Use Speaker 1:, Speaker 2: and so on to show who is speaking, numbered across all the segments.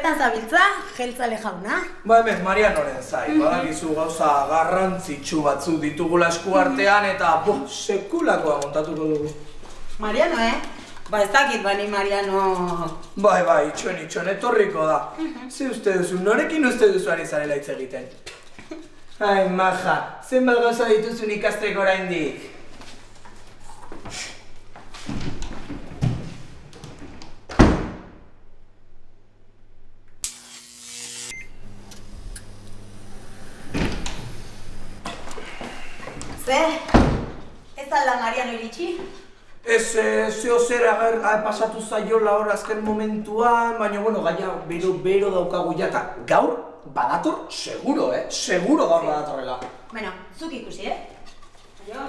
Speaker 1: Zertan zabiltza, jeltzale jauna?
Speaker 2: Ba hemen Marianoren zai, badakizu gauza garrantzitsu batzu ditugula esku artean eta sekulakoa montatuko dugu.
Speaker 1: Mariano, Ba ez dakit bani Mariano...
Speaker 2: Bai, itxoen etorriko da. Ze uste duzu, norekin uste duzu ari zarela hitz egiten? Ai, maja, zenbat gauza dituzun ikastreko oraindik.
Speaker 1: Ez alda Mariano iritsi?
Speaker 2: Ez, zeo zer pasatu zaiola hor azken momentuan, baina, bueno, gaina bero daukagu jata. Gaur, badator, seguro, seguro gaur badatorrela.
Speaker 1: Bueno, zuk ikusi, Jo.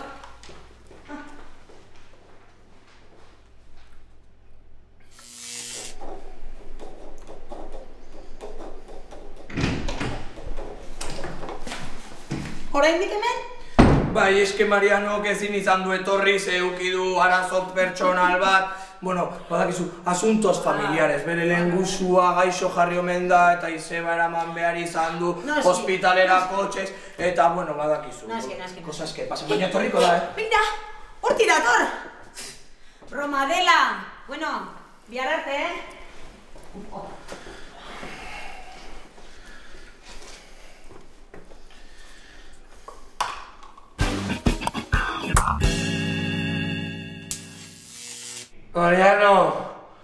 Speaker 1: Oraindik hemen?
Speaker 2: Bai, eske Marianok ezin izan du etorri, zeuki du arazo pertsonal bat. Bueno, badakizu, asuntos familiares, bere lehengusua gaixo jarri omen da eta izeba eraman behar izan du, hospitalera kotxez, eta, bueno, badakizu. Cosas que pasan, baina etorriko da,
Speaker 1: Mira, horti dator! Bromadela! Bueno, bihar arte,
Speaker 2: Mariano.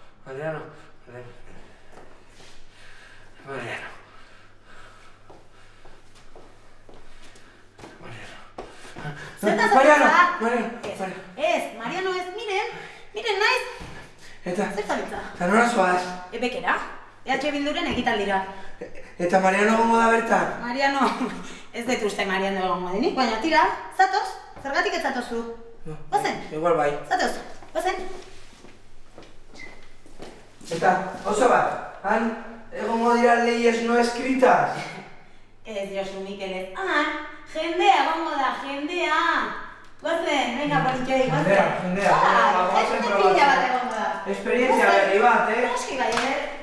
Speaker 1: Ez, Mariano ez, miren naiz.
Speaker 2: Eta?
Speaker 1: Zer zabiltza?
Speaker 2: Eta nora zoaz?
Speaker 1: Bekera, EH Bilduren ekitaldira.
Speaker 2: Eta Mariano gongo da bertan?
Speaker 1: Mariano, ez dut uste Mariano egongo denik, baina tira, zatoz, zergatik ez zatozu. Gozen?
Speaker 2: Igual bai.
Speaker 1: Zatoz, gozen?
Speaker 2: Eta, oso bat, han egongo dira leyes no escritas?
Speaker 1: Ez, Josu Mikelez, jendea egongo da, jendea! Gozen, venga, politxoi, gozen!
Speaker 2: Jendea,
Speaker 1: jende pila bat egongo da.
Speaker 2: Esperientzia berri bat,
Speaker 1: Noski bai,